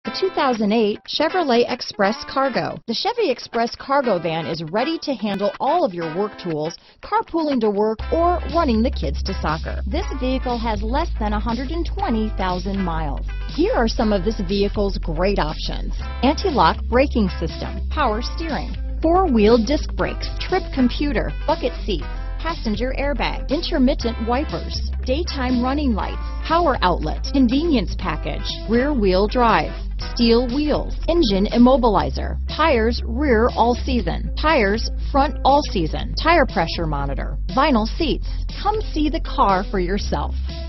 The 2008 Chevrolet Express Cargo. The Chevy Express Cargo van is ready to handle all of your work tools, carpooling to work, or running the kids to soccer. This vehicle has less than 120,000 miles. Here are some of this vehicle's great options: anti-lock braking system, power steering, four-wheel disc brakes, trip computer, bucket seats, passenger airbag, intermittent wipers, daytime running lights, power outlet, convenience package, rear wheel drive, steel wheels, engine immobilizer, tires rear all season, tires front all season, tire pressure monitor, vinyl seats. Come see the car for yourself.